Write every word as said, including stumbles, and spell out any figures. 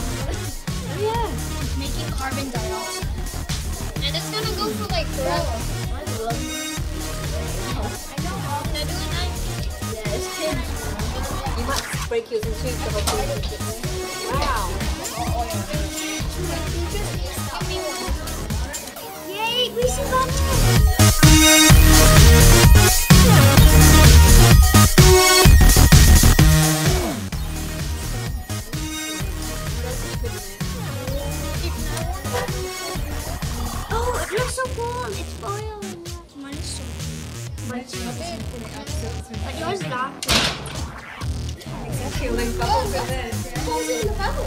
Oh yeah. Making carbon dioxide. And it's gonna go for like forever. I love I know, I'm gonna do it nice. Yeah, it's kids. You might break yours in two to hopefully. Wow. Yay, we survived! Oh, it looks so warm. It's boiling. Mine is so But yours not. Killing bubbles in there.